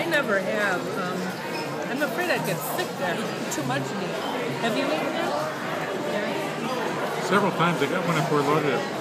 never have. I'm afraid I'd get sick there. Too much meat. Have you eaten it? Several times. I got one at Fort Lauderdale.